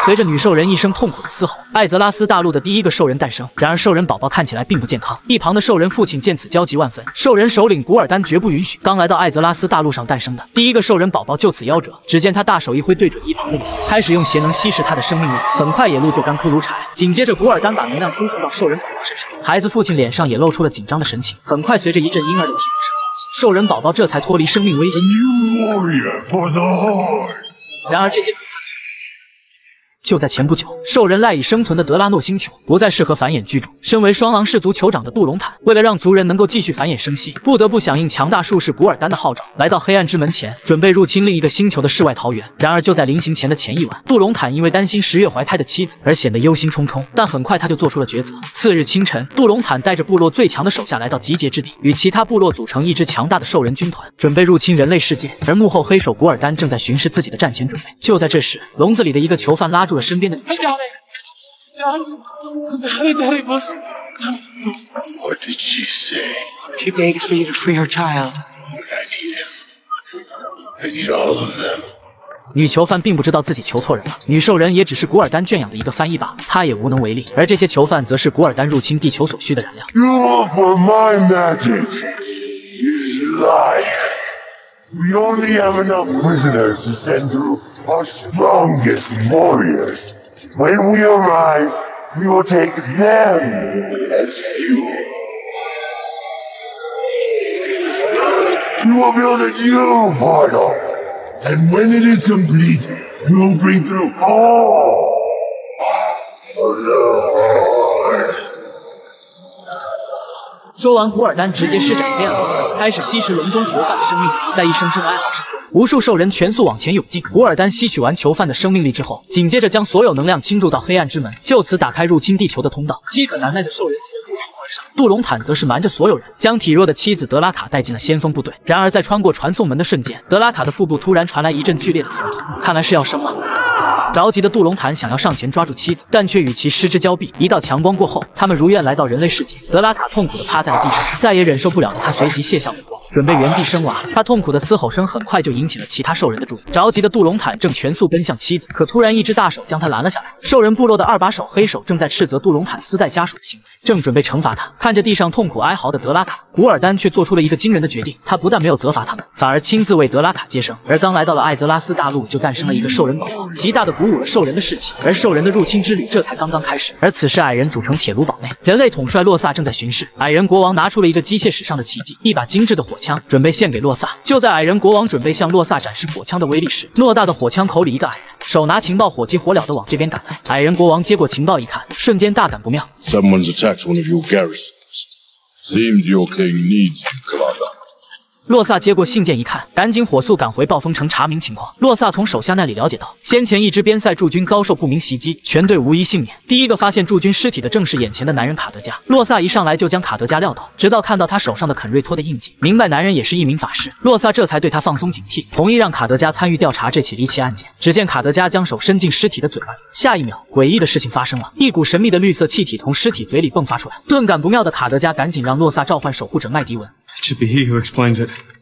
随着女兽人一声痛苦的嘶吼，艾泽拉斯大陆的第一个兽人诞生。然而兽人宝宝看起来并不健康，一旁的兽人父亲见此焦急万分。兽人首领古尔丹绝不允许刚来到艾泽拉斯大陆上诞生的第一个兽人宝宝就此夭折。只见他大手一挥，对准一旁的女，开始用邪能稀释他的生命力，很快野鹿就干枯如柴。紧接着古尔丹把能量输送到兽人宝宝身上，孩子父亲脸上也露出了紧张的神情。很快随着一阵婴儿的啼哭声响起，兽人宝宝这才脱离生命威胁。然而这些就在前不久，兽人赖以生存的德拉诺星球不再适合繁衍居住。身为双狼氏族酋长的杜隆坦，为了让族人能够继续繁衍生息，不得不响应强大术士古尔丹的号召，来到黑暗之门前，准备入侵另一个星球的世外桃源。然而就在临行前的前一晚，杜隆坦因为担心10月怀胎的妻子而显得忧心忡忡，但很快他就做出了抉择。次日清晨，杜隆坦带着部落最强的手下来到集结之地，与其他部落组成一支强大的兽人军团，准备入侵人类世界。而幕后黑手古尔丹正在巡视自己的战前准备。就在这时，笼子里的一个囚犯拉住了身边的女兽。 What did she say? She begs for you to free her child. I need him. I need all of them. 女囚犯并不知道自己求错人了，女兽人也只是古尔丹圈养的一个翻译罢了，她也无能为力。而这些囚犯则是古尔丹入侵地球所需的燃料。 You offer my magic. You lie. We only have enough prisoners to send through our strongest warriors. When we arrive, we will take them as fuel. We will build a new portal, and when it is complete, we will bring through all of the Lord. 说完，古尔丹直接施展黑暗能力，开始吸食笼中囚犯的生命力。在一声声哀嚎声中，无数兽人全速往前涌进。古尔丹吸取完囚犯的生命力之后，紧接着将所有能量倾注到黑暗之门，就此打开入侵地球的通道。饥渴难耐的兽人全部涌而上，杜隆坦则是瞒着所有人，将体弱的妻子德拉卡带进了先锋部队。然而在穿过传送门的瞬间，德拉卡的腹部突然传来一阵剧烈的疼痛，看来是要生了。着急的杜隆坦想要上前抓住妻子，但却与其失之交臂。一道强光过后，他们如愿来到人类世界。德拉卡痛苦地趴在了地上，再也忍受不了的他随即卸下武装，准备原地生娃。他痛苦的嘶吼声很快就引起了其他兽人的注意。着急的杜隆坦正全速奔向妻子，可突然一只大手将他拦了下来。兽人部落的2把手黑手正在斥责杜隆坦私带家属的行为，正准备惩罚他。看着地上痛苦哀嚎的德拉卡，古尔丹却做出了一个惊人的决定，他不但没有责罚他们，反而亲自为德拉卡接生。而刚来到了艾泽拉斯大陆，就诞生了一个兽人宝宝，极大的鼓舞了兽人的士气。而兽人的入侵之旅这才刚刚开始。而此时矮人主城铁炉堡内，人类统帅洛萨正在巡视。矮人国王拿出了一个机械史上的奇迹，一把精致的火枪，准备献给洛萨。就在矮人国王准备向洛萨展示火枪的威力时，偌大的火枪口里一个矮人手拿情报，火急火燎地往这边赶来。矮人国王接过情报一看，瞬间大感不妙。 Someone's attacked one of your garrisons. Seems your king needs you, Commander. 洛萨接过信件一看，赶紧火速赶回暴风城查明情况。洛萨从手下那里了解到，先前一支边塞驻军遭受不明袭击，全队无一幸免。第一个发现驻军尸体的正是眼前的男人卡德加。洛萨一上来就将卡德加撂倒，直到看到他手上的肯瑞托的印记，明白男人也是一名法师。洛萨这才对他放松警惕，同意让卡德加参与调查这起离奇案件。只见卡德加将手伸进尸体的嘴巴里，下一秒，诡异的事情发生了，一股神秘的绿色气体从尸体嘴里迸发出来。顿感不妙的卡德加赶紧让洛萨召唤守护者麦迪文。 It should be he who explains it.